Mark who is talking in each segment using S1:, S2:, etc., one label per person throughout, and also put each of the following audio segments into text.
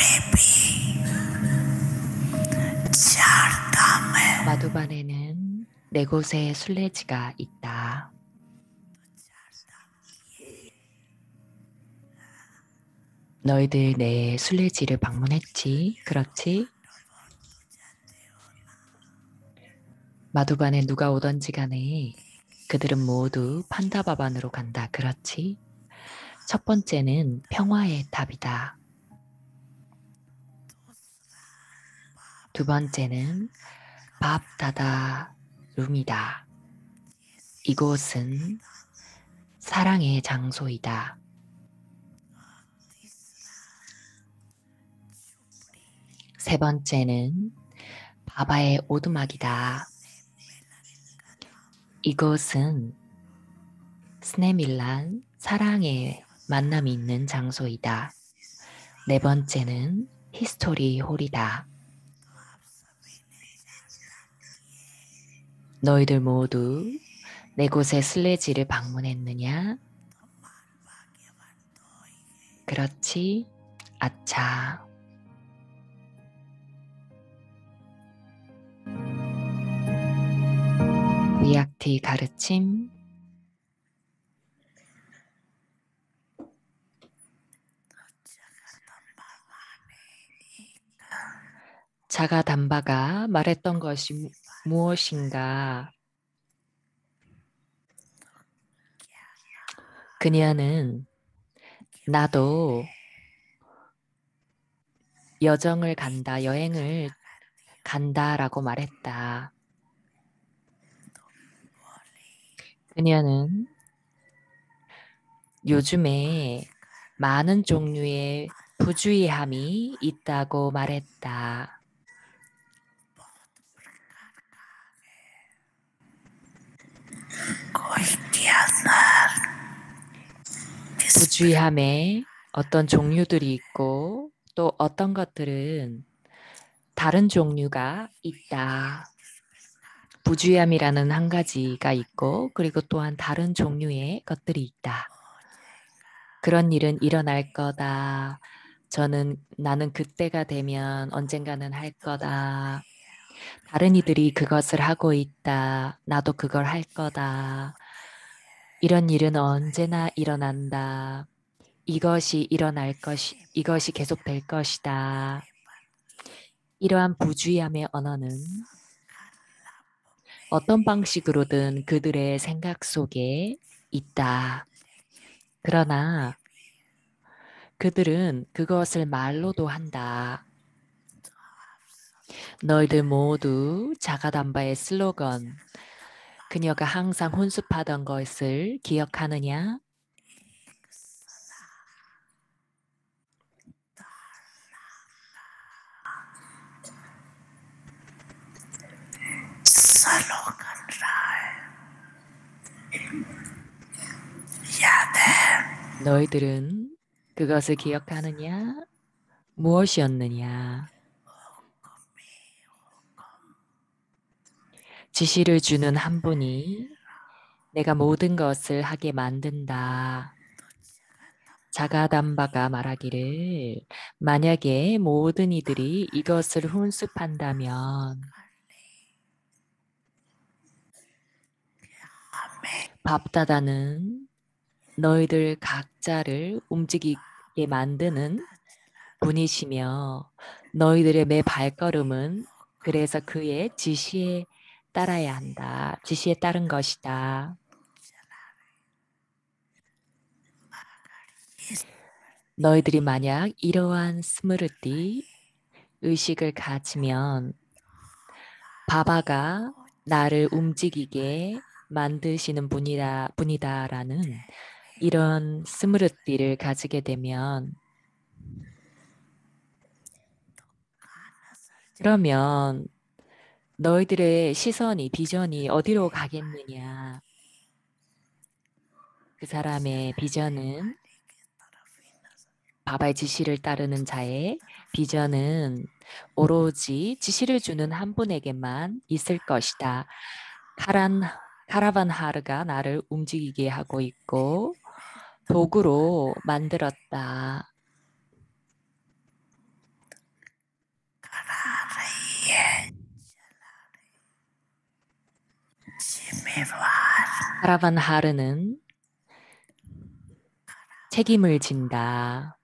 S1: 마두반에는 4곳의 순례지가 있다. 너희들 내 순례지를 방문했지? 그렇지? 마두반에 누가 오던지 간에 그들은 모두 판다바반으로 간다. 그렇지? 첫 번째는 평화의 탑이다. 두 번째는 밥다다 룸이다. 이곳은 사랑의 장소이다. 세 번째는 바바의 오두막이다. 이곳은 스네밀란 사랑의 만남이 있는 장소이다. 네 번째는 히스토리 홀이다. 너희들 모두 4곳의 순례지를 방문했느냐? 그렇지? 아차. 위약티 가르침. 자가담바가 말했던 것이 무엇인가? 그녀는 나도 여정을 간다, 여행을 간다라고 말했다. 그녀는 요즘에 많은 종류의 부주의함이 있다고 말했다. 부주의함에 어떤 종류들이 있고 또 어떤 것들은 다른 종류가 있다. 부주의함이라는 한 가지가 있고 그리고 또한 다른 종류의 것들이 있다. 그런 일은 일어날 거다. 나는 그때가 되면 언젠가는 할 거다. 다른 이들이 그것을 하고 있다. 나도 그걸 할 거다. 이런 일은 언제나 일어난다. 이것이 계속될 것이다. 이러한 부주의함의 언어는 어떤 방식으로든 그들의 생각 속에 있다. 그러나 그들은 그것을 말로도 한다. 너희들 모두 자가담바의 슬로건, 그녀가 항상 훈수하던 것을 기억하느냐? 너희들은 그것을 기억하느냐? 무엇이었느냐? 지시를 주는 한 분이 내가 모든 것을 하게 만든다. 자가담바가 말하기를 만약에 모든 이들이 이것을 훈습한다면 밥다다는 너희들 각자를 움직이게 만드는 분이시며 너희들의 매 발걸음은 그래서 그의 지시에 따라야 한다. 지시에 따른 것이다. 너희들이 만약 이러한 스무르띠 의식을 가지면 바바가 나를 움직이게 만드시는 분이다라는 이런 스무르띠를 가지게 되면 그러면 너희들의 시선이, 비전이 어디로 가겠느냐? 그 사람의 비전은 바바의 지시를 따르는 자의 비전은 오로지 지시를 주는 한 분에게만 있을 것이다. 카라반 하르가 나를 움직이게 하고 있고 도구로 만들었다. 카라반 하르는 책임을 진다.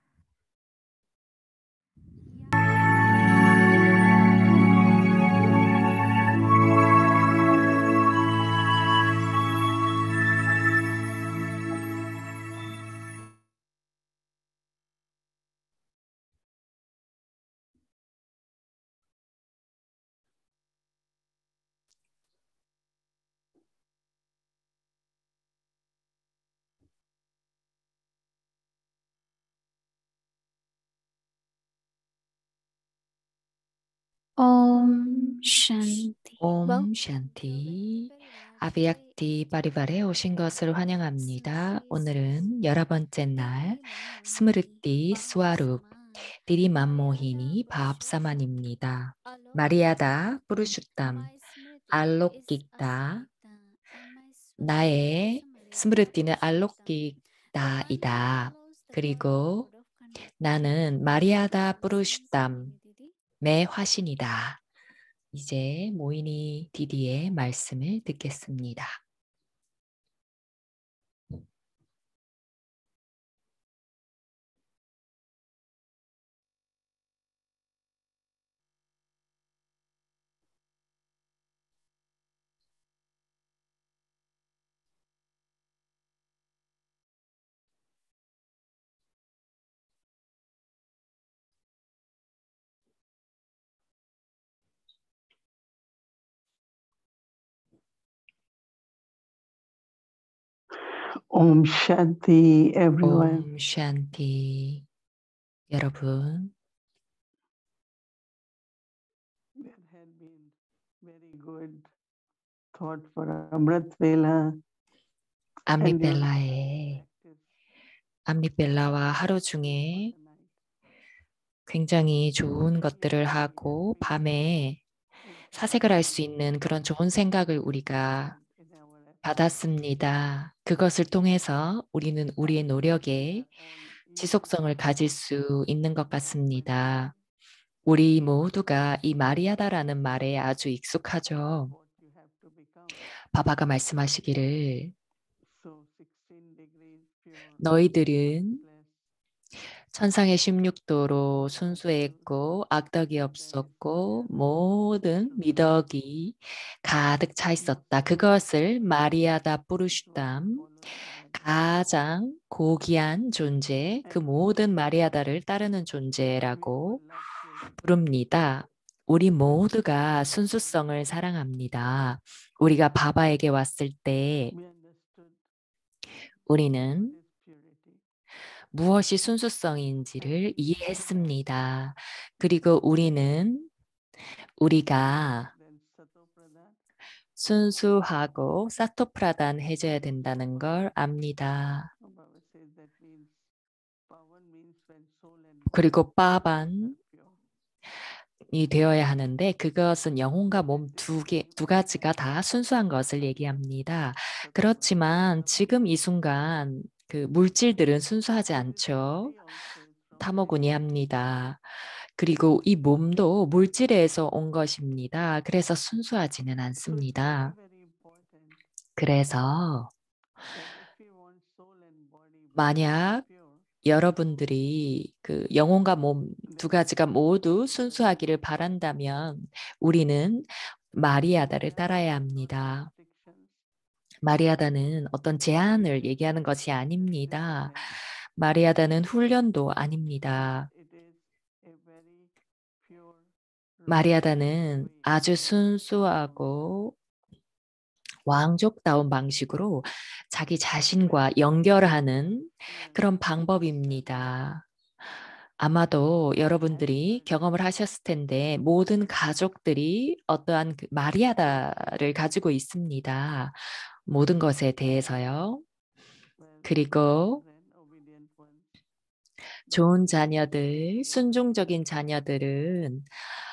S2: Om Shanti.
S1: 옴 샨티. 아비약티 파리바레 오신 것을 환영합니다. 오늘은 11번째 날 스므르띠 스와룹 디리 맘모히니 바합사만입니다. 마리아다 뿌르슈탐 알록기다. 나의 스므르띠는 알록기다이다. 그리고 나는 마리아다 뿌르슈탐 매 화신이다. 이제 모이니 디디의 말씀을 듣겠습니다.
S3: Om Shanti, everyone.
S1: 옴 샨티. 여러분,
S3: That had been very good thought for Amrit Vela.
S1: 암리벨라의 암리벨라와 하루 중에 굉장히 좋은 것들을 하고 밤에 사색을 할 수 있는 그런 좋은 생각을 우리가 받았습니다. 그것을 통해서 우리는 우리의 노력에 지속성을 가질 수 있는 것 같습니다. 우리 모두가 이 마리아다라는 말에 아주 익숙하죠. 바바가 말씀하시기를 너희들은 천상의 16도로 순수했고 악덕이 없었고 모든 미덕이 가득 차 있었다. 그것을 마리아다 뿌르슈담 가장 고귀한 존재, 그 모든 마리아다를 따르는 존재라고 부릅니다. 우리 모두가 순수성을 사랑합니다. 우리가 바바에게 왔을 때 우리는 무엇이 순수성인지를 이해했습니다. 그리고 우리가 순수하고 사토프라단 해줘야 된다는 걸 압니다. 그리고 빠반이 되어야 하는데 그것은 영혼과 몸 두 가지가 다 순수한 것을 얘기합니다. 그렇지만 지금 이 순간 그 물질들은 순수하지 않죠. 탐호군이합니다. 그리고 이 몸도 물질에서 온 것입니다. 그래서 순수하지는 않습니다. 그래서 만약 여러분들이 그 영혼과 몸 두 가지가 모두 순수하기를 바란다면 우리는 마리아다를 따라야 합니다. 마리아다는 어떤 제한을 얘기하는 것이 아닙니다. 마리아다는 훈련도 아닙니다. 마리아다는 아주 순수하고 왕족다운 방식으로 자기 자신과 연결하는 그런 방법입니다. 아마도 여러분들이 경험을 하셨을 텐데 모든 가족들이 어떠한 그 마리아다를 가지고 있습니다. 모든 것에 대해서요. 그리고 좋은 자녀들, 순종적인 자녀들은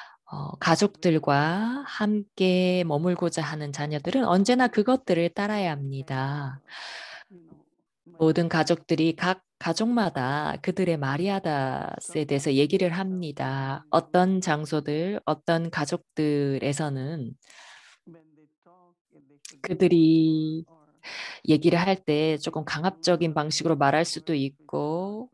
S1: 가족들과 함께 머물고자 하는 자녀들은 언제나 그것들을 따라야 합니다. 모든 가족들이 각 가족마다 그들의 마리아다스에 대해서 얘기를 합니다. 어떤 장소들, 어떤 가족들에서는 그들이 얘기를 할 때 조금 강압적인 방식으로 말할 수도 있고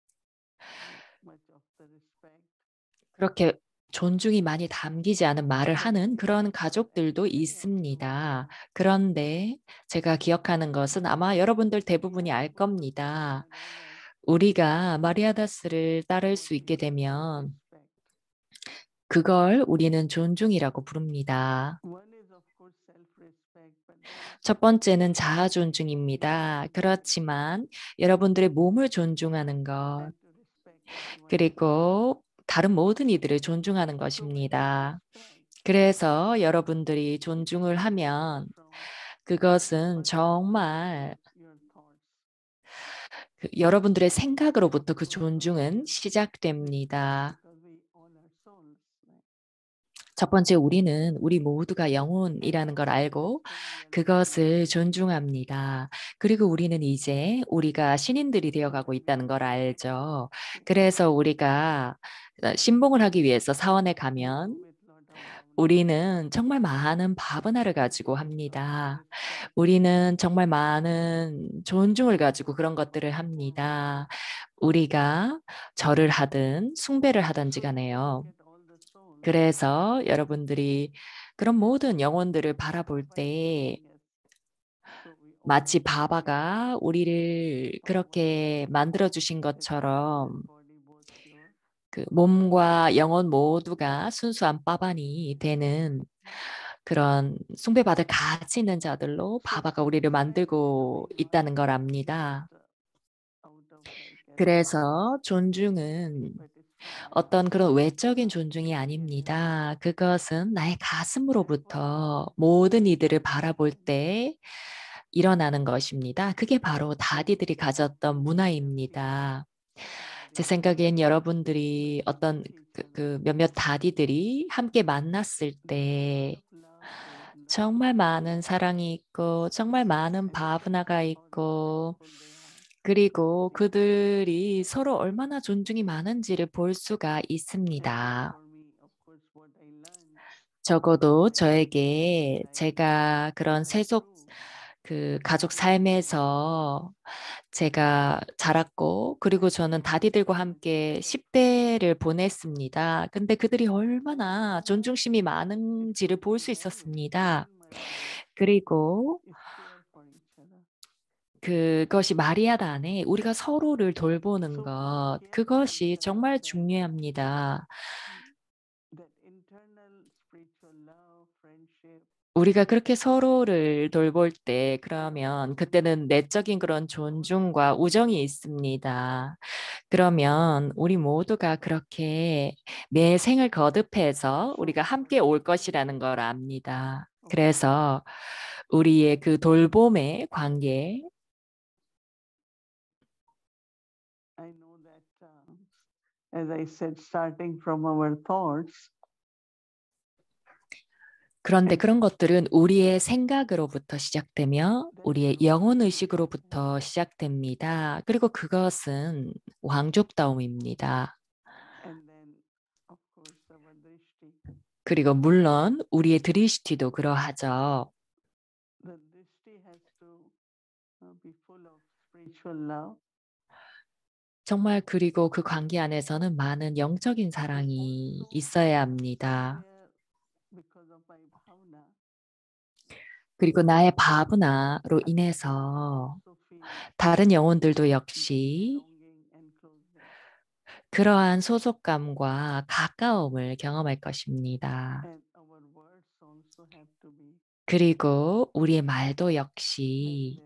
S1: 그렇게 존중이 많이 담기지 않은 말을 하는 그런 가족들도 있습니다. 그런데 제가 기억하는 것은 아마 여러분들 대부분이 알 겁니다. 우리가 마리아다스를 따를 수 있게 되면 그걸 우리는 존중이라고 부릅니다. 첫 번째는 자아 존중입니다. 그렇지만 여러분들의 몸을 존중하는 것, 그리고 다른 모든 이들을 존중하는 것입니다. 그래서 여러분들이 존중을 하면 그것은 정말 여러분들의 생각으로부터 그 존중은 시작됩니다. 첫 번째, 우리는 우리 모두가 영혼이라는 걸 알고 그것을 존중합니다. 그리고 우리는 이제 우리가 신인들이 되어가고 있다는 걸 알죠. 그래서 우리가 신봉을 하기 위해서 사원에 가면 우리는 정말 많은 바브나를 가지고 합니다. 우리는 정말 많은 존중을 가지고 그런 것들을 합니다. 우리가 절을 하든 숭배를 하든지 간에요. 그래서 여러분들이 그런 모든 영혼들을 바라볼 때 마치 바바가 우리를 그렇게 만들어 주신 것처럼 그 몸과 영혼 모두가 순수한 빠반이 되는 그런 숭배받을 가치 있는 자들로 바바가 우리를 만들고 있다는 걸 압니다. 그래서 존중은 어떤 그런 외적인 존중이 아닙니다. 그것은 나의 가슴으로부터 모든 이들을 바라볼 때 일어나는 것입니다. 그게 바로 다디들이 가졌던 문화입니다. 제 생각엔 여러분들이 어떤 그 몇몇 다디들이 함께 만났을 때 정말 많은 사랑이 있고 정말 많은 바브나가 있고 그리고 그들이 서로 얼마나 존중이 많은지를 볼 수가 있습니다. 적어도 저에게 제가 그런 세속 그 가족 삶에서 제가 자랐고 그리고 저는 다디들과 함께 10대를 보냈습니다. 근데 그들이 얼마나 존중심이 많은지를 볼 수 있었습니다. 그리고 그것이 마리아다 안에 우리가 서로를 돌보는 것, 그것이 정말 중요합니다. 우리가 그렇게 서로를 돌볼 때, 그러면 그때는 내적인 그런 존중과 우정이 있습니다. 그러면 우리 모두가 그렇게 내 생을 거듭해서 우리가 함께 올 것이라는 걸 압니다. 그래서 우리의 그 돌봄의 관계,
S3: As I said, starting from our thoughts,
S1: 그런데 그런 것들은 우리의 생각으로부터 시작되며 우리의 영혼 의식으로부터 시작됩니다. 그리고 그것은 왕족다움입니다. 그리고 물론 우리의 드리시티도 그러하죠. 정말 그리고 그 관계 안에서는 많은 영적인 사랑이 있어야 합니다. 그리고 나의 바브나로 인해서 다른 영혼들도 역시 그러한 소속감과 가까움을 경험할 것입니다. 그리고 우리의 말도 역시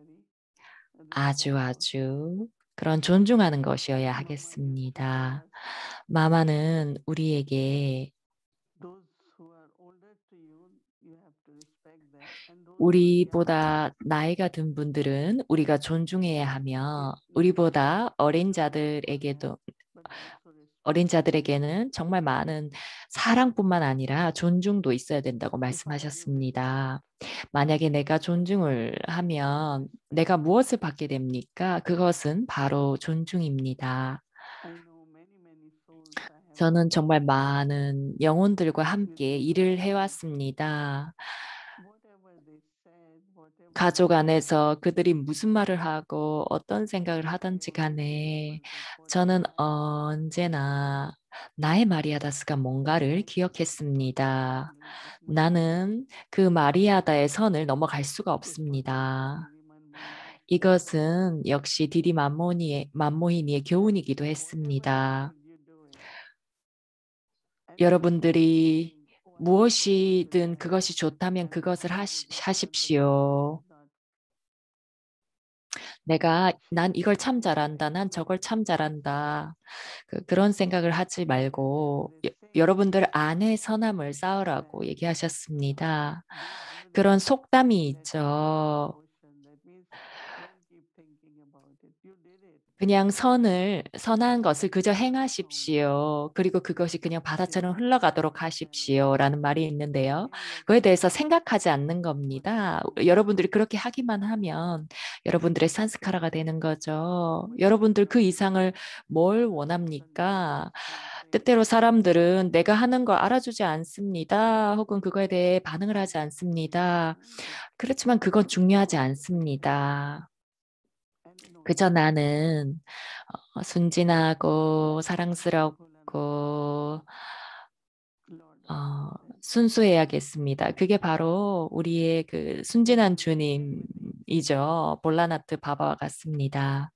S1: 아주 그런 존중하는 것이어야 하겠습니다. 마마는 우리에게 우리보다 나이가 든 분들은 우리가 존중해야 하며 우리보다 어린 자들에게는 정말 많은 사랑뿐만 아니라 존중도 있어야 된다고 말씀하셨습니다. 만약에 내가 존중을 하면 내가 무엇을 받게 됩니까? 그것은 바로 존중입니다. 저는 정말 많은 영혼들과 함께 일을 해왔습니다. 가족 안에서 그들이 무슨 말을 하고 어떤 생각을 하든지 간에 저는 언제나 나의 마리아다스가 뭔가를 기억했습니다. 나는 그 마리아다의 선을 넘어갈 수가 없습니다. 이것은 역시 디디 만모히니의 교훈이기도 했습니다. 여러분들이 무엇이든 그것이 좋다면 그것을 하십시오. 난 이걸 참 잘한다. 난 저걸 참 잘한다. 그런 생각을 하지 말고 여러분들 안에 선함을 쌓으라고 얘기하셨습니다. 그런 속담이 있죠. 그냥 선한 것을 그저 행하십시오. 그리고 그것이 그냥 바다처럼 흘러가도록 하십시오. 라는 말이 있는데요. 그에 대해서 생각하지 않는 겁니다. 여러분들이 그렇게 하기만 하면 여러분들의 산스카라가 되는 거죠. 여러분들 그 이상을 뭘 원합니까? 때때로 사람들은 내가 하는 걸 알아주지 않습니다. 혹은 그거에 대해 반응을 하지 않습니다. 그렇지만 그건 중요하지 않습니다. 그저 나는 순진하고 사랑스럽고 순수해야겠습니다. 그게 바로 우리의 그 순진한 주님이죠. 볼라나트 바바와 같습니다.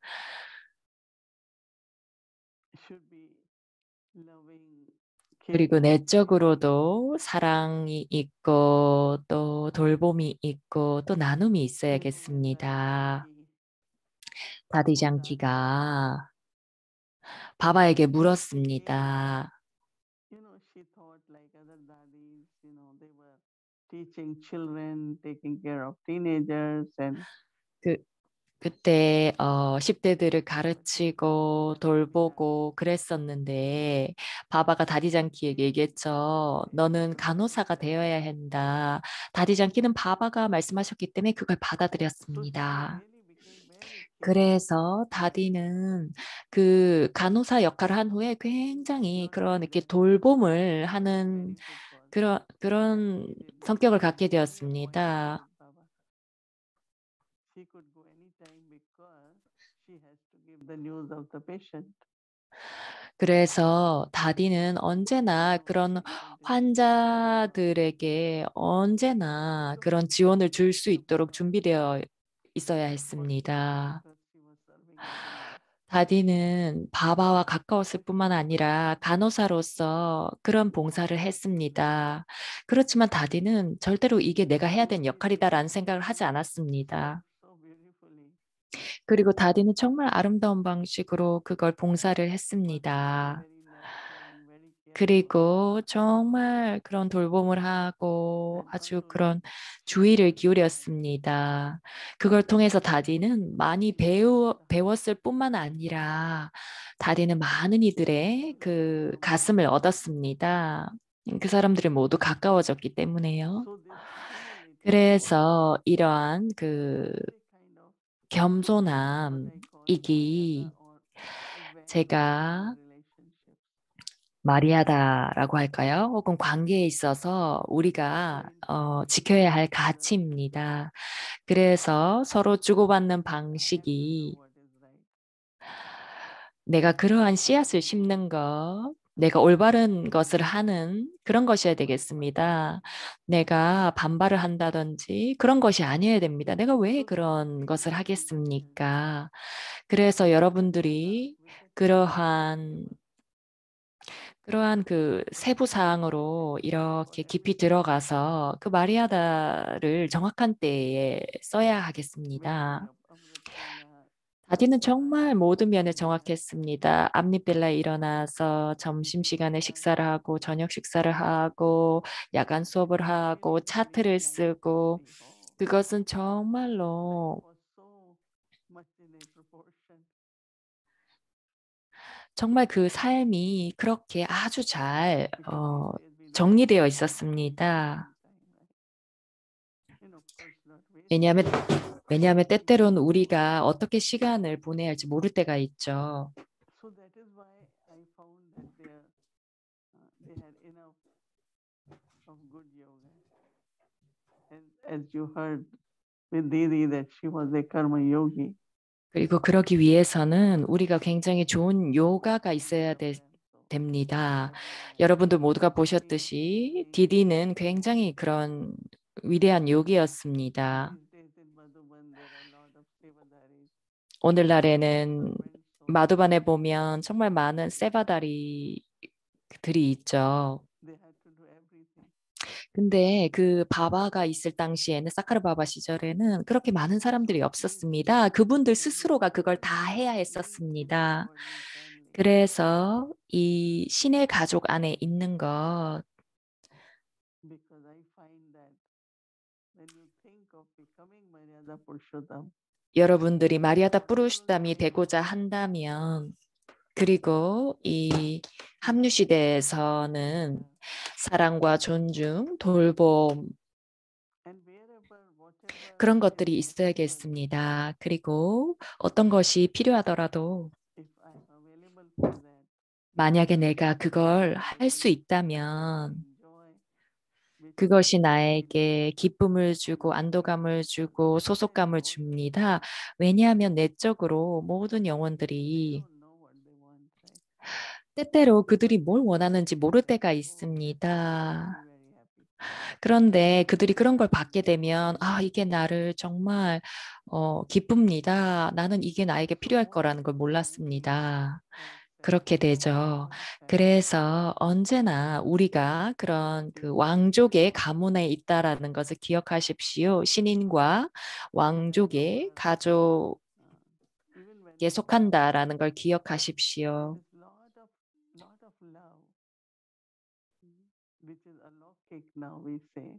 S1: 그리고 내적으로도 사랑이 있고 또 돌봄이 있고 또 나눔이 있어야겠습니다. 다디장키가 바바에게 물었습니다.
S3: Teaching children, taking care of teenagers, and
S1: 그때 10대들을 가르치고 돌보고 그랬었는데 바바가 다디장키에게 얘기했죠. 너는 간호사가 되어야 한다. 다디장키는 바바가 말씀하셨기 때문에 그걸 받아들였습니다. 그래서 다디는 그 간호사 역할을 한 후에 굉장히 그런 이렇게 돌봄을 하는 그런 성격을 갖게 되었습니다. 그래서 다디는 언제나 그런 환자들에게 언제나 그런 지원을 줄 수 있도록 준비되어 있어야 했습니다. 다디는 바바와 가까웠을 뿐만 아니라 간호사로서 그런 봉사를 했습니다. 그렇지만 다디는 절대로 이게 내가 해야 되는 역할이다라는 생각을 하지 않았습니다. 그리고 다디는 정말 아름다운 방식으로 그걸 봉사를 했습니다. 그리고 정말 그런 돌봄을 하고 아주 그런 주의를 기울였습니다. 그걸 통해서 다디는 많이 배웠을 뿐만 아니라 다디는 많은 이들의 그 가슴을 얻었습니다. 그 사람들이 모두 가까워졌기 때문에요. 그래서 이러한 그 겸손함이기 제가 마리아다라고 할까요? 혹은 관계에 있어서 우리가 지켜야 할 가치입니다. 그래서 서로 주고받는 방식이 내가 그러한 씨앗을 심는 것, 내가 올바른 것을 하는 그런 것이어야 되겠습니다. 내가 반발을 한다든지 그런 것이 아니어야 됩니다. 내가 왜 그런 것을 하겠습니까? 그래서 여러분들이 그러한 그 세부 사항으로 이렇게 깊이 들어가서 그 마리아다를 정확한 때에 써야 하겠습니다. 다디는 정말 모든 면에 정확했습니다. 앞니벨라에 일어나서 점심시간에 식사를 하고 저녁 식사를 하고 야간 수업을 하고 차트를 쓰고 그것은 정말 그 삶이 그렇게 아주 잘 정리되어 있었습니다. 왜냐하면, 왜냐하면 때때로는 우리가 어떻게 시간을 보내야 할지 모를 때가 있죠.
S3: as you heard with Didi that she was a karma yogi.
S1: 그리고 그러기 위해서는 우리가 굉장히 좋은 요가가 있어야 됩니다. 여러분들 모두가 보셨듯이 디디는 굉장히 그런 위대한 요기였습니다.
S3: These days in Madhuban there are a lot of sevadaris.
S1: 오늘날에는 마두반에 보면 정말 많은 세바다리들이 있죠.
S3: They had to do everything.
S1: 근데 그 바바가 있을 당시에는 사카르 바바 시절에는 그렇게 많은 사람들이 없었습니다. 그분들 스스로가 그걸 다 해야 했었습니다. 그래서 이 신의 가족 안에 있는 것,
S3: Because I find that when you think of becoming Maryada Purushottam,
S1: 여러분들이 마리아다 뿌루시담이 되고자 한다면, 그리고 이 합류 시대에서는 사랑과 존중, 돌봄,
S3: and wherever, whatever
S1: 그런
S3: is
S1: 것들이
S3: necessary,
S1: 있어야겠습니다. 그리고 어떤 것이 필요하더라도
S3: if I am available for that,
S1: 만약에 내가 그걸 할 수 있다면 그것이 나에게 기쁨을 주고 안도감을 주고 소속감을 줍니다. 왜냐하면 내적으로 모든 영혼들이 때때로 그들이 뭘 원하는지 모를 때가 있습니다. 그런데 그들이 그런 걸 받게 되면 이게 나를 정말 기쁩니다. 나는 이게 나에게 필요할 거라는 걸 몰랐습니다. 그렇게 되죠. 그래서 언제나 우리가 그런 그 왕족의 가문에 있다라는 것을 기억하십시오. 신인과 왕족의 가족에 속한다라는 걸 기억하십시오.
S3: lot of love, which is alokik now we say,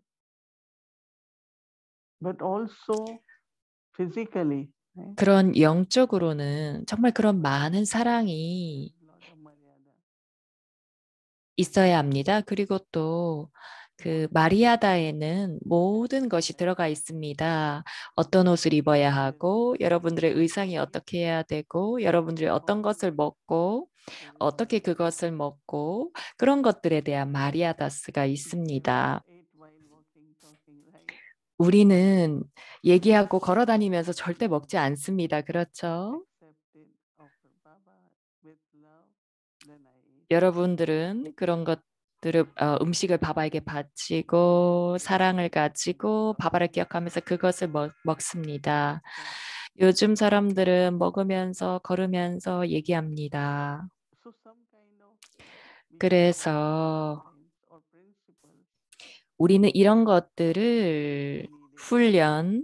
S3: but also physically. Right?
S1: 그런 영적으로는 정말 그런 많은 사랑이
S3: Lot of Maryada.
S1: 있어야 합니다. 그리고 또 그 마리아다에는 모든 것이 들어가 있습니다. 어떤 옷을 입어야 하고, 여러분들의 의상이 어떻게 해야 되고, 여러분들이 어떤 것을 먹고, 어떻게 그것을 먹고, 그런 것들에 대한 마리아다스가 있습니다.
S3: Ate while walking, talking, right?
S1: 우리는 얘기하고 걸어 다니면서 절대 먹지 않습니다. 그렇죠?
S3: Accepted offer Baba with love, then I eat.
S1: 여러분들은 그런 것들을 음식을 바바에게 바치고 사랑을 가지고 바바를 기억하면서 그것을 먹습니다. 요즘 사람들은 먹으면서 걸으면서 얘기합니다.
S3: So some kind of
S1: 그래서
S3: or principles
S1: 우리는 이런 것들을 훈련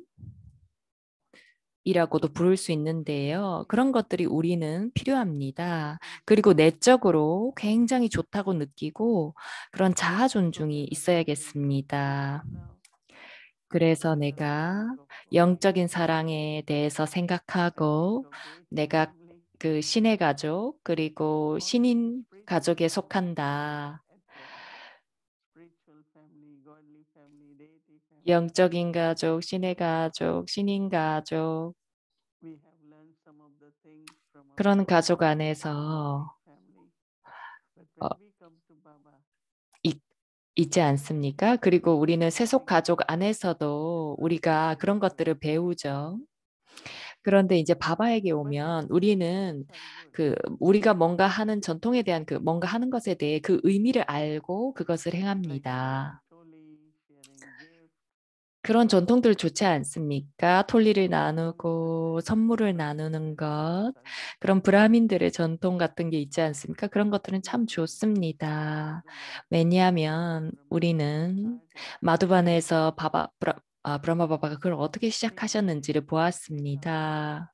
S1: 이라고도 부를 수 있는데요. 그런 것들이 우리는 필요합니다. 그리고 내적으로 굉장히 좋다고 느끼고 그런 자아 존중이 있어야겠습니다. 그래서 내가 영적인 사랑에 대해서 생각하고 내가 그 신의 가족 그리고 신인 가족에 속한다.
S3: spiritual family, godly family, deity family.
S1: 영적인 가족, 신의 가족, 신인 가족
S3: We have learned some of the things from our
S1: 그런 가족 안에서
S3: family. But
S1: 어,
S3: when we come to Baba,
S1: 있지 않습니까? 그리고 우리는 세속 가족 안에서도 우리가 그런 것들을 배우죠. 그런데 이제 바바에게 오면 우리는 그 우리가 뭔가 하는 전통에 대한 그 뭔가 하는 것에 대해 그 의미를 알고 그것을 행합니다.
S3: totally sharing gifts,
S1: 그런 전통들 좋지 않습니까? 톨리를 나누고 선물을 나누는 것, 그런 브라민들의 전통 같은 게 있지 않습니까? 그런 것들은 참 좋습니다. 왜냐하면 우리는 마두반에서 브라마 바바가 그걸 어떻게 시작하셨는지를 보았습니다.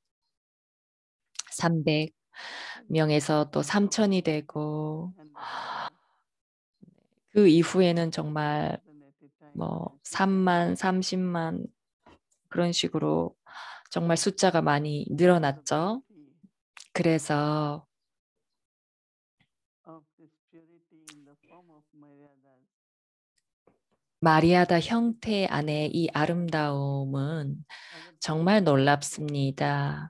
S1: 300명에서 또 3천이 되고
S3: and then
S1: 그 이후에는 정말
S3: at a time
S1: 뭐 3만, 30만 그런 식으로 정말 숫자가 많이 늘어났죠. 그래서
S3: of this purity in the form of Maryada,
S1: 마리아다 형태 안에 이 아름다움은 정말 놀랍습니다.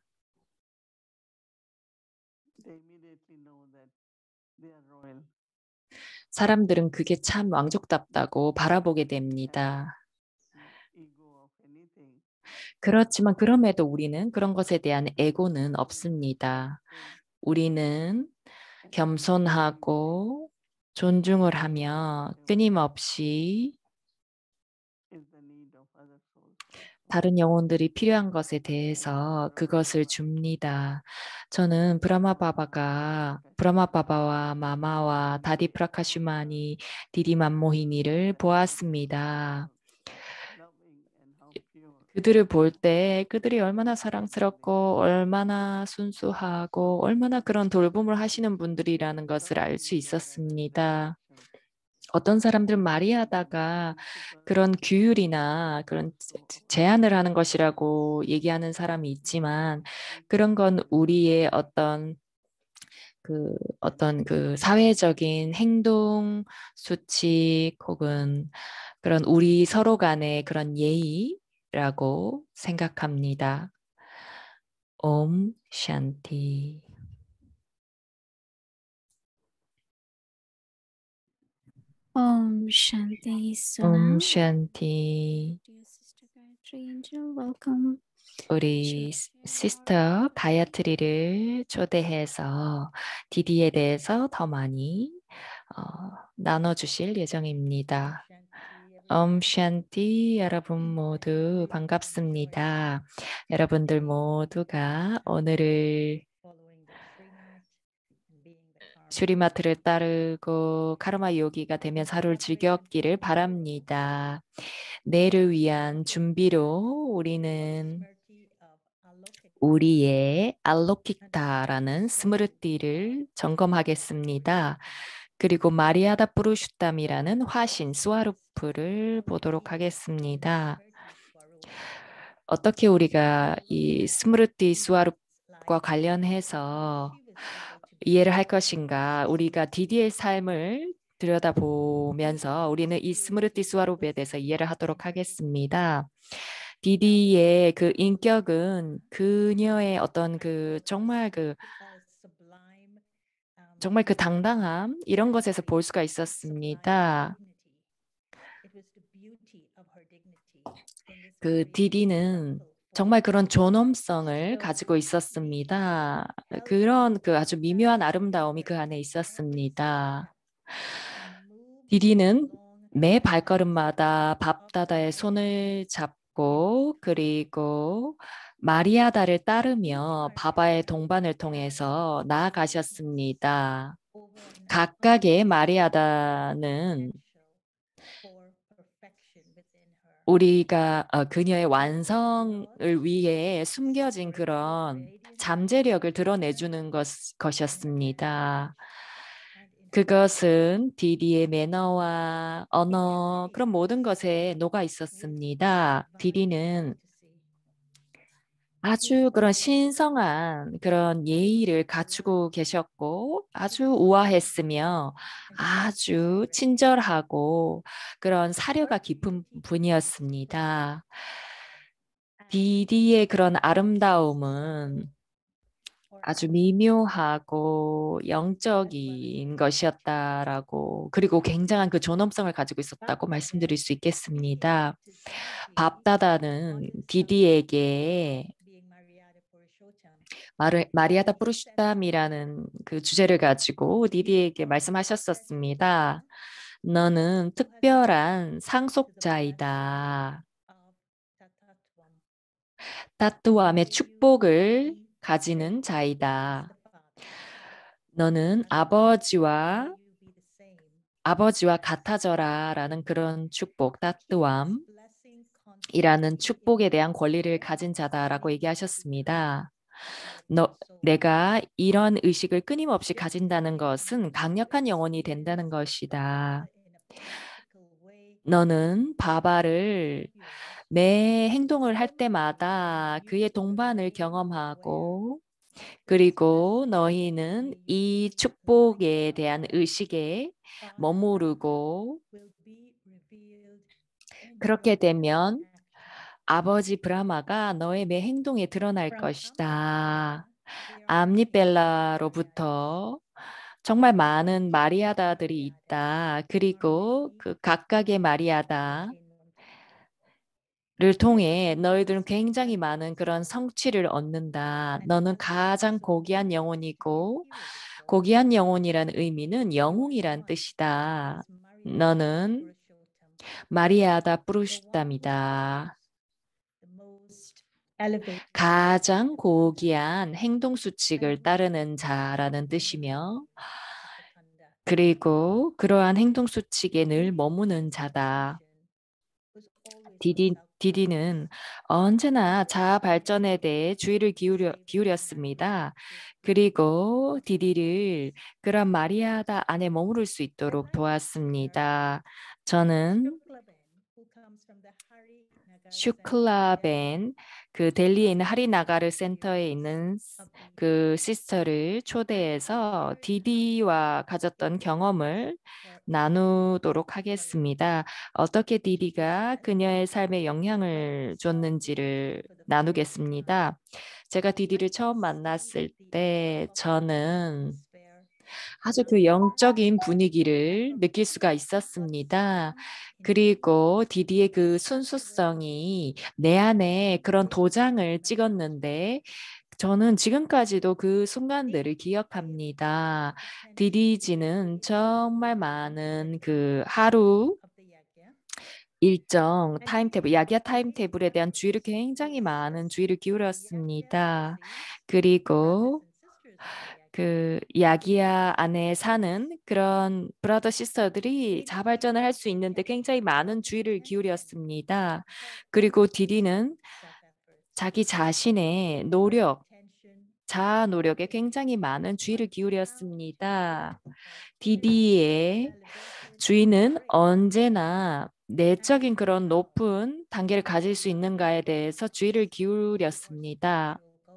S3: they immediately know that they are royal.
S1: 사람들은 그게 참 왕족답다고 바라보게 됩니다.
S3: Ego of anything.
S1: 그렇지만 그럼에도 우리는 그런 것에 대한 에고는 없습니다. 우리는 겸손하고 존중을 하며 끊임없이
S3: is the need of other souls also.
S1: 다른 영혼들이 필요한 것에 대해서 그것을 줍니다. 저는 브라마바바와 마마와 다디 프라카슈마니 디디 만모히니를 보았습니다.
S3: Loving and how pure.
S1: 그들을 볼 때 그들이 얼마나 사랑스럽고 얼마나 순수하고 얼마나 그런 돌봄을 하시는 분들이라는 것을 알 수 있었습니다. 어떤 사람들은 마리아다가 그런 규율이나 그런 제한을 하는 것이라고 얘기하는 사람이 있지만 그런 건 우리의 어떤 그 사회적인 행동 수칙 혹은 그런 우리 서로 간의 그런 예의라고 생각합니다. 옴 샨티.
S2: Om Shanti
S1: 옴
S2: Sona.
S1: 샨티.
S2: Dear Sister Gayatri Angel, welcome.
S1: 우리 시스터 가야트리를 초대해서 디디에 대해서 더 많이 나눠주실 예정입니다. 옴샨티 여러분 모두 반갑습니다. 여러분들 모두가 오늘을 슈리마트를 따르고 카르마 요기가 되면서 하루를 즐겼기를 바랍니다. 내일을 위한 준비로 우리의 알로키타라는 스무르띠를 점검하겠습니다. 그리고 마리아다 프루슈탐이라는 화신 스와루프를 보도록 하겠습니다. 어떻게 우리가 이 스무르띠 스와루프과 관련해서 이해를 할 것인가? 우리가 디디의 삶을 들여다보면서 우리는 이 스무르띠 스와루프에 대해서 이해를 하도록 하겠습니다. 디디의 그 인격은 그녀의 어떤 정말 그 당당함 이런 것에서 볼 수가 있었습니다. 그 디디는 정말 그런 존엄성을 가지고 있었습니다. 그런 아주 미묘한 아름다움이 그 안에 있었습니다. 디디는 매 발걸음마다 밥다다의 손을 잡고 그리고 마리아다를 따르며 바바의 동반을 통해서 나아가셨습니다. 각각의 마리아다는 우리가 그녀의 완성을 위해 숨겨진 그런 잠재력을 드러내주는 것이었습니다. 그것은 디디의 매너와 언어 그런 모든 것에 녹아 있었습니다. 디디는 아주 그런 신성한 그런 예의를 갖추고 계셨고 아주 우아했으며 아주 친절하고 그런 사려가 깊은 분이었습니다. 디디의 그런 아름다움은 아주 미묘하고 영적인 것이었다라고 그리고 굉장한 그 존엄성을 가지고 있었다고 말씀드릴 수 있겠습니다. 밥다다는 디디에게 마리아다 프루시탐이라는 그 주제를 가지고 디디에게 말씀하셨었습니다. 너는 특별한 상속자이다. 따뚜함의 축복을 가지는 자이다. 너는 아버지와 같아져라라는 그런 축복, 따뚜함이라는 축복에 대한 권리를 가진 자다라고 얘기하셨습니다. 내가 이런 의식을 끊임없이 가진다는 것은 강력한 영혼이 된다는 것이다. 너는 바바를 매 행동을 할 때마다 그의 동반을 경험하고 그리고 너희는 이 축복에 대한 의식에 머무르고 그렇게 되면 아버지 브라마가 너의 매 행동에 드러날 것이다. 암니벨라로부터 정말 많은 마리아다들이 있다. 그리고 그 각각의 마리아다 를 통해 너희들은 굉장히 많은 그런 성취를 얻는다. 너는 가장 고귀한 영혼이고, 고귀한 영혼이란 의미는 영웅이란 뜻이다. 너는 마리아다 프루슈담이다. 가장 고귀한 행동 수칙을 따르는 자라는 뜻이며, 그리고 그러한 행동 수칙에 늘 머무는 자다. 디디는 언제나 자아 발전에 대해 주의를 기울였습니다. 그리고 디디를 그런 마리아다 안에 머무를 수 있도록 도왔습니다. 저는 슈클라벤 그 델리에 있는 하리나가르 센터에 있는 그 시스터를 초대해서 디디와 가졌던 경험을 나누도록 하겠습니다. 어떻게 디디가 그녀의 삶에 영향을 줬는지를 나누겠습니다. 제가 디디를 처음 만났을 때 저는 아주 그 영적인 분위기를 느낄 수가 있었습니다. 그리고 디디의 그 순수성이 내 안에 그런 도장을 찍었는데 저는 지금까지도 그 순간들을 기억합니다. 디디지는 정말 많은 그 하루 일정 타임테이블, 야기야 타임테이블에 대한 주의를 굉장히 많은 주의를 기울였습니다. 그리고 그 야기야 안에 사는 그런 브라더 시스터들이 자발전을 할 수 있는데 굉장히 많은 주의를 기울였습니다. 그리고 디디는 자기 자신의 노력, 자아 노력에 굉장히 많은 주의를 기울였습니다. 디디의 주의는 언제나 내적인 그런 높은 단계를 가질 수 있는가에 대해서 주의를 기울였습니다.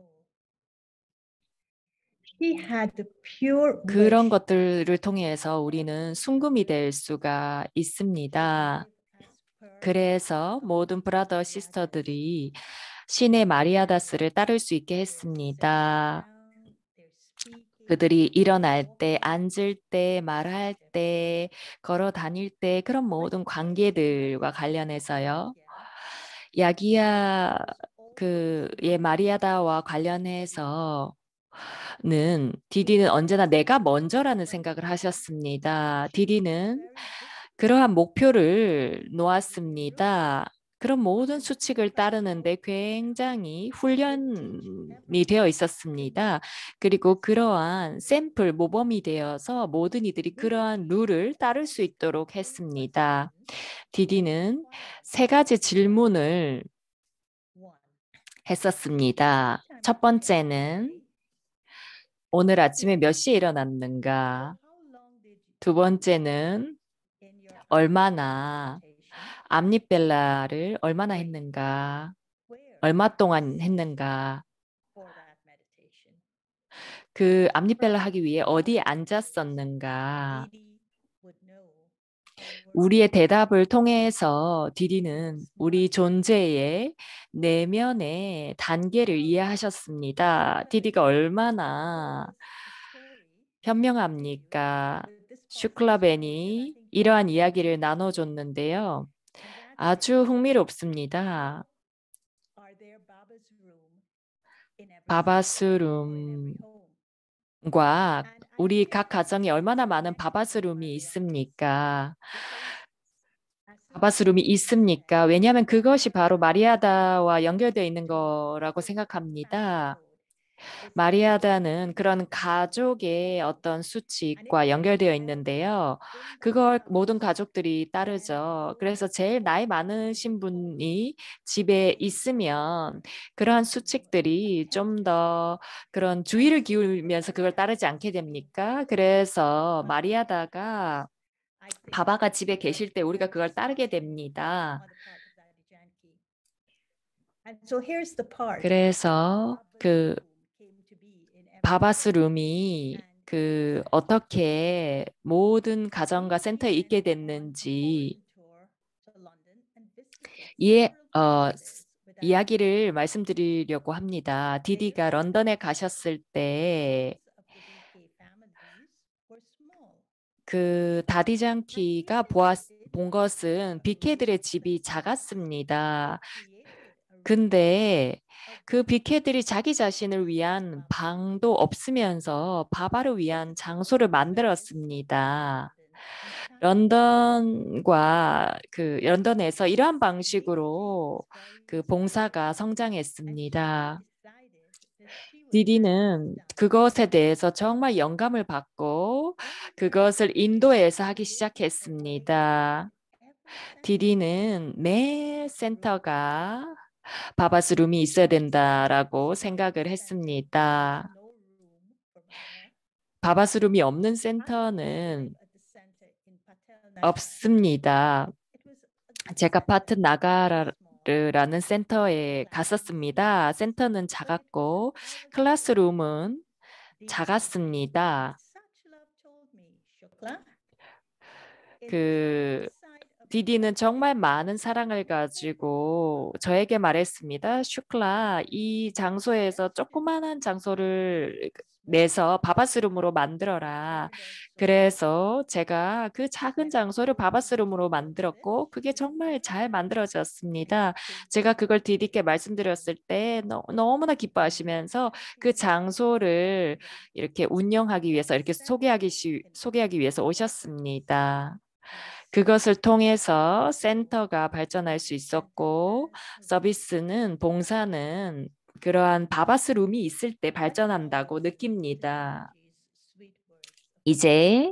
S1: 그런 것들을 통해서 우리는 순금이 될 수가 있습니다. 그래서 모든 브라더 시스터들이 신의 마리아다스를 따를 수 있게 했습니다. 그들이 일어날 때, 앉을 때, 말할 때, 걸어 다닐 때 그런 모든 관계들과 관련해서요. 야기야 그의 마리아다와 관련해서 디디는 언제나 내가 먼저라는 생각을 하셨습니다. 디디는 그러한 목표를 놓았습니다. 그런 모든 수칙을 따르는데 굉장히 훈련이 되어 있었습니다. 그리고 그러한 샘플 모범이 되어서 모든 이들이 그러한 룰을 따를 수 있도록 했습니다. 디디는 세 가지 질문을 했었습니다. 첫 번째는 오늘 아침에 몇 시에 일어났는가? 두 번째는 얼마나 암립벨라를 얼마나 했는가? 얼마 동안 했는가? 그 암립벨라 하기 위해 어디에 앉았었는가? 우리의 대답을 통해서 디디는 우리 존재의 내면의 단계를 이해하셨습니다. 디디가 얼마나 현명합니까? 슈클라벤이 이러한 이야기를 나눠줬는데요. 아주 흥미롭습니다. 바바스룸과 우리 각 가정에 얼마나 많은 바바스룸이 있습니까? 바바스룸이 있습니까? 왜냐하면 그것이 바로 마리아다와 연결되어 있는 거라고 생각합니다. 마리아다는 그런 가족의 어떤 수칙과 연결되어 있는데요. 그걸 모든 가족들이 따르죠. 그래서 제일 나이 많으신 분이 집에 있으면 그러한 수칙들이 좀 더 그런 주의를 기울이면서 그걸 따르지 않게 됩니까? 그래서 마리아다가 바바가 집에 계실 때 우리가 그걸 따르게 됩니다. 그래서 그 바바스룸이 그 어떻게 모든 가정과 센터에 있게 됐는지 이야기를 말씀드리려고 합니다. 디디가 런던에 가셨을 때 그 다디장키가 본 것은 빅해들의 집이 작았습니다. 근데 그 빅해들이 자기 자신을 위한 방도 없으면서 바바를 위한 장소를 만들었습니다. 런던에서 이러한 방식으로 그 봉사가 성장했습니다. 디디는 그것에 대해서 정말 영감을 받고 그것을 인도에서 하기 시작했습니다. 디디는 매 센터가 바바스룸이 있어야 된다라고 생각을 했습니다. 바바스룸이 없는 센터는 없습니다. 제가 파트 나가르라는 센터에 갔었습니다. 센터는 작았고 클래스룸은 작았습니다. 그 디디는 정말 많은 사랑을 가지고 저에게 말했습니다. 슈클라, 이 장소에서 조그만한 장소를 내서 바바스룸으로 만들어라. 그래서 제가 그 작은 장소를 바바스룸으로 만들었고 그게 정말 잘 만들어졌습니다. 제가 그걸 디디께 말씀드렸을 때 너무나 기뻐하시면서 그 장소를 이렇게 운영하기 위해서 이렇게 소개하기 위해서 오셨습니다. 그것을 통해서 센터가 발전할 수 있었고 서비스는 봉사는 그러한 바바스룸이 있을 때 발전한다고 느낍니다. 이제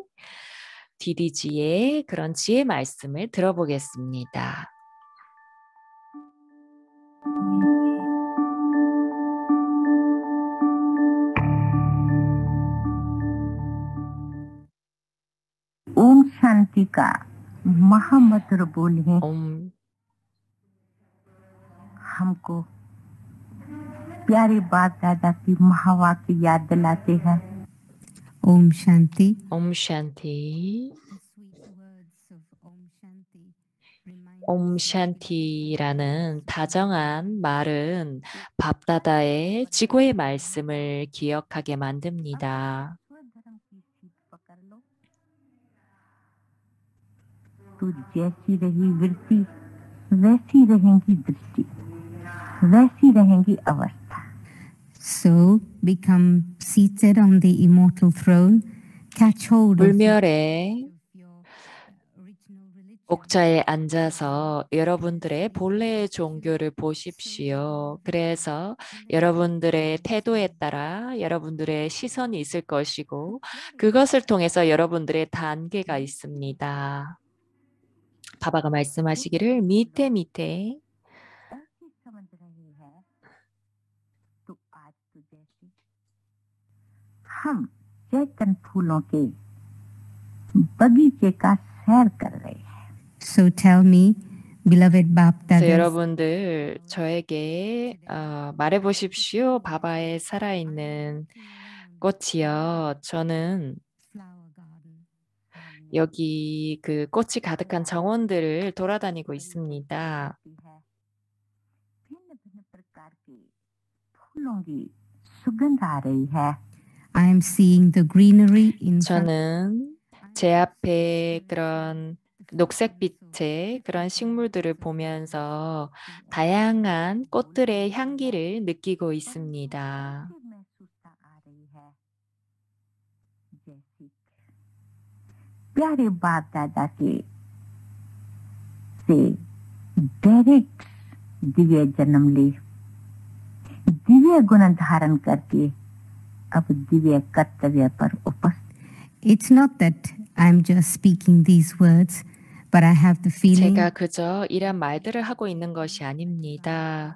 S1: DDG의 그런 지혜 말씀을 들어보겠습니다.
S4: ओम शांति का महामंत्र बोले हमको प्यारे बाप दादा की महावाक्य याद दिलाते हैं। ओम शांति।
S1: ओम शांति। 옴 샨티라는 다정한 말은 밥다다의 지고의 말씀을 기억하게 만듭니다.
S4: तो जैसी रही वृत्ति वैसी रहेंगी दृष्टि वैसी रहेंगी अवस्था। So become seated on the immortal throne, catch hold of
S1: 불멸의 옥자에 앉아서 여러분들의 본래의 종교를 보십시오. 그래서 여러분들의 태도에 따라 여러분들의 시선이 있을 것이고 그것을 통해서 여러분들의 단계가 있습니다. 바바가 말씀하시기를 밑에
S4: हम चैतन्य फूलों के बगीचे का सैर कर रहे हैं। So tell me, beloved Bapdada.
S1: 여러분들 저에게 말해 보십시오. 바바의 살아있는 꽃이요. 저는 여기 그 꽃이 가득한 정원들을 돌아다니고 있습니다.
S4: I'm seeing the greenery in
S1: 저는 제 앞에 그런 녹색빛의 그런 식물들을 보면서 다양한 꽃들의 향기를 느끼고 있습니다.
S4: प्यारे बाप दादा के से डायरेक्ट दिव्य जन्म ले दिव्य गुण धारण करके अब दिव्य कर्तव्य पर उपस्थित। It's not that I'm just speaking these words, but I have the feeling.
S1: 제가 그저 이런 말들을 하고 있는 것이 아닙니다.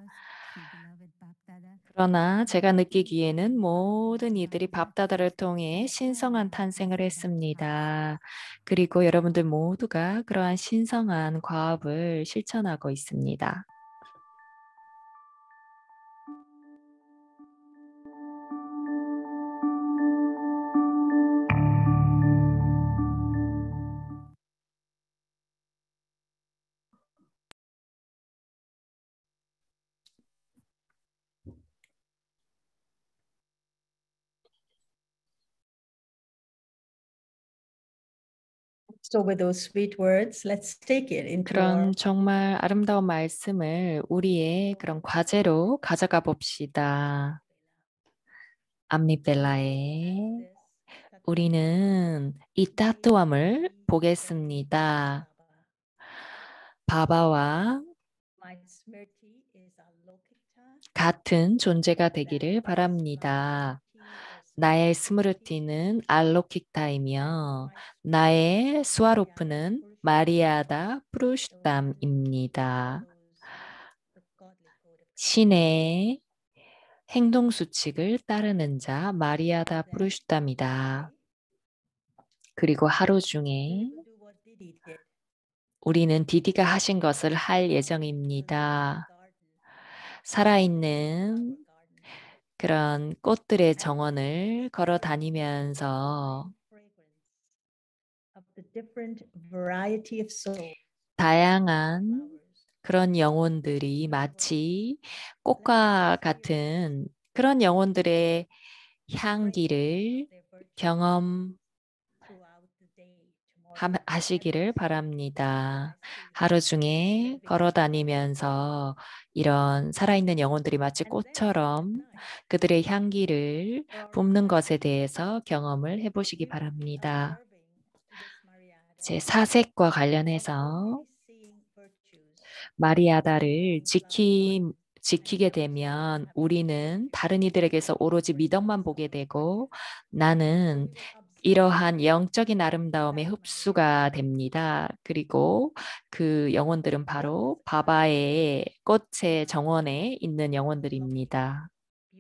S1: 그러나 제가 느끼기에는 모든 이들이 밥다다를 통해 신성한 탄생을 했습니다. 그리고 여러분들 모두가 그러한 신성한 과업을 실천하고 있습니다.
S5: So with those sweet words, let's take it into
S1: 그런
S5: our
S1: 정말 아름다운 말씀을 우리의 그런 과제로 가져가 봅시다. 암리벨라에 우리는 이 따뜻함을 보겠습니다. 바바와
S5: my Smriti is Alokita.
S1: 같은 존재가 되기를 바랍니다. 나의 스무르티는 알로킥타이며 나의 스와로프는 마리아다 프루슈담입니다. 신의 행동 수칙을 따르는 자 마리아다 프루슈담이다. 그리고 하루 중에 우리는 디디가 하신 것을 할 예정입니다. 살아있는 그런 꽃들의 정원을 걸어 다니면서 다양한 그런 영혼들이 마치 꽃과 같은 그런 영혼들의 향기를 경험하시기를 바랍니다. 하루 중에 걸어 다니면서 이런 살아있는 영혼들이 마치 꽃처럼 그들의 향기를 뿜는 것에 대해서 경험을 해보시기 바랍니다. 제 사색과 관련해서 마리아다를 지키게 되면 우리는 다른 이들에게서 오로지 미덕만 보게 되고 나는 이러한 영적인 아름다움의 흡수가 됩니다. 그리고 그 영혼들은 바로 바바의 꽃의 정원에 있는 영혼들입니다.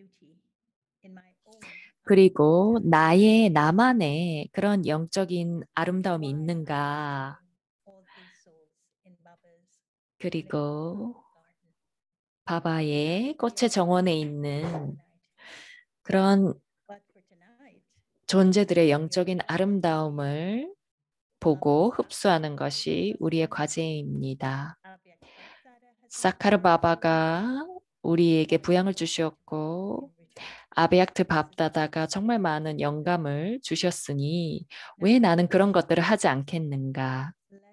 S1: 그리고 나만의 그런 영적인 아름다움이 있는가? 그리고 바바의 꽃의 정원에 있는 그런 존재들의 영적인 아름다움을 보고 흡수하는 것이 우리의 과제입니다. 사카르 바바가 우리에게 부양을 주셨고 아베약트 밥다다가 정말 많은 영감을 주셨으니 왜 나는 그런 것들을 하지 않겠는가?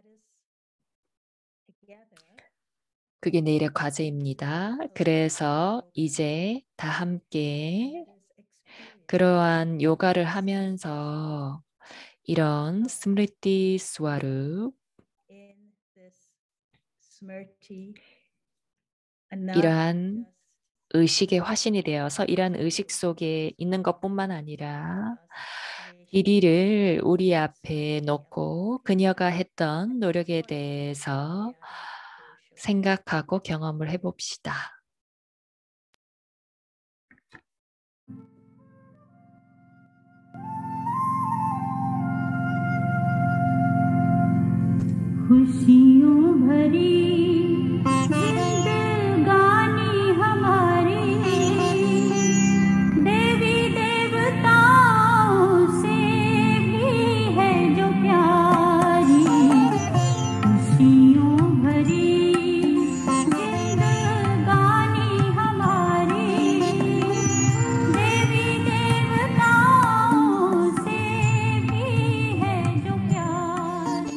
S1: 그게 내일의 과제입니다. 그래서 이제 다 함께 그러한 요가를 하면서 이런 스므리티 스와루 이러한 의식의 화신이 되어서 이러한 의식 속에 있는 것뿐만 아니라 디디를 우리 앞에 놓고 그녀가 했던 노력에 대해서 생각하고 경험을 해봅시다.
S4: खुशियों भरी जिंदगानी हमारी देवी देवताओं से भी है जो प्यारी खुशियों भरी जिंदगानी हमारी देवी देवताओं से भी है जो प्यारी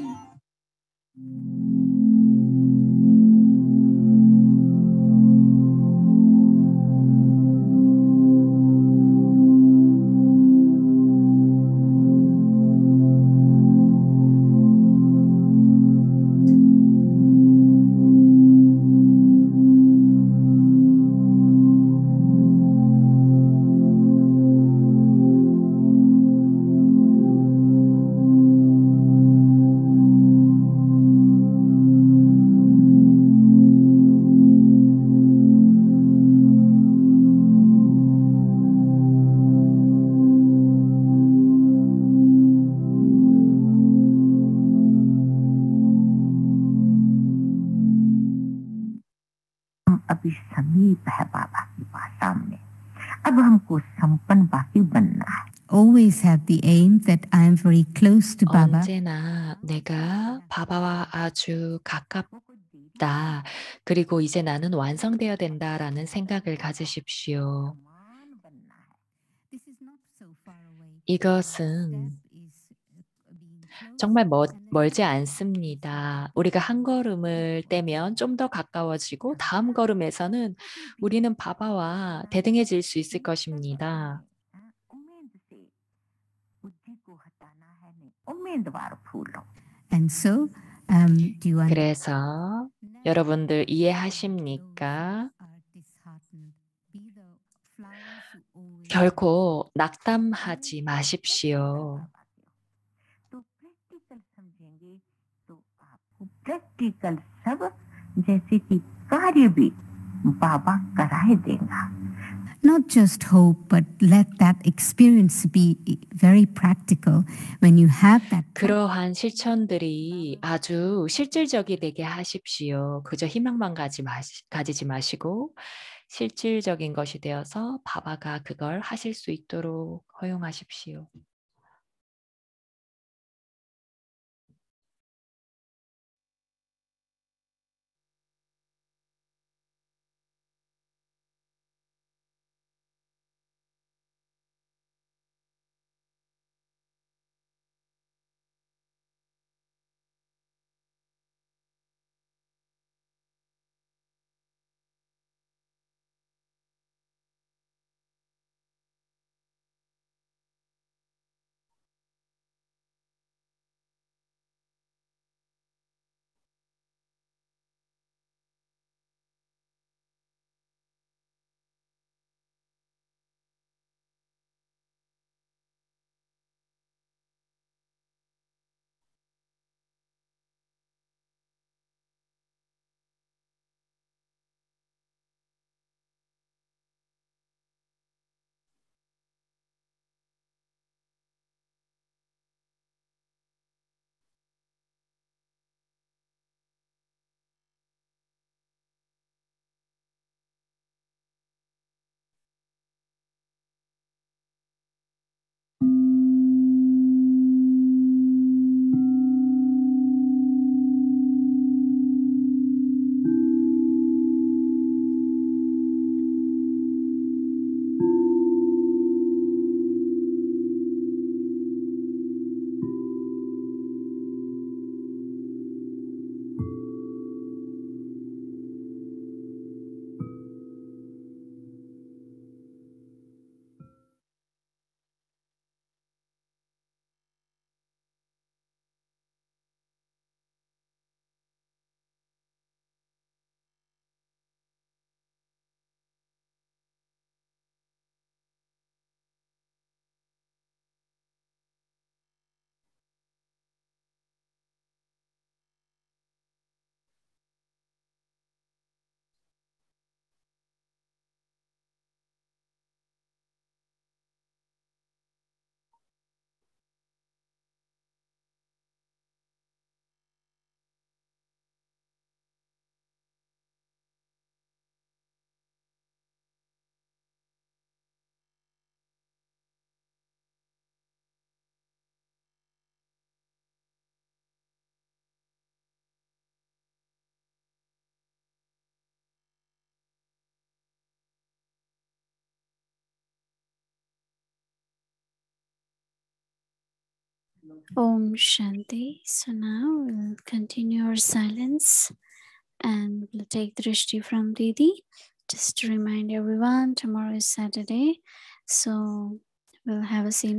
S4: अभी समीप है बाबा की पास सामने अब हमको संपन्न बाकी बनना है always have the aim that I am very close to Baba.
S1: 언제나 내가 바바와 아주 가깝다. 그리고 이제 나는 완성되어야 된다라는 생각을 가지십시오. 이것은 정말 멀지 않습니다. 우리가 한 걸음을 떼면 좀 더 가까워지고 다음 걸음에서는 우리는 바바와 대등해질 수 있을 것입니다.
S4: And so, do you
S1: 그래서 여러분들 이해하십니까? 결코 낙담하지 마십시오.
S4: Practical सब जैसे कि कार्य भी बाबा कराए देगा. Not just hope, but let that experience be very practical. When you have that,
S1: 그러한 실천들이 아주 실질적이게 하십시오. 그저 희망만 가지지 마시고 실질적인 것이 되어서 바바가 그걸 하실 수 있도록 허용하십시오.
S2: Om Shanti. So now we'll continue our silence and we'll take Drishti from Didi. Just to remind everyone, tomorrow is Saturday. So we'll have a scene